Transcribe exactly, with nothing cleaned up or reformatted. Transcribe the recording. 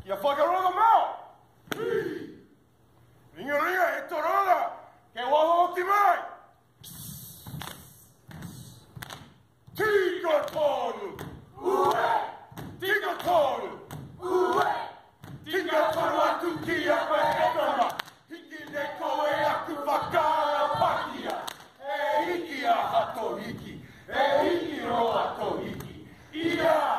You fucking run them out! Ringa, ringa, esto roda! Que vos optimai! Tiga toru! Ué! Tiga toru! Ué! Tiga toru atu ki a koe etama! Hiki ne koe aku whakara pakia! E hiki a hato hiki! E hiki ro hato hiki! Ia!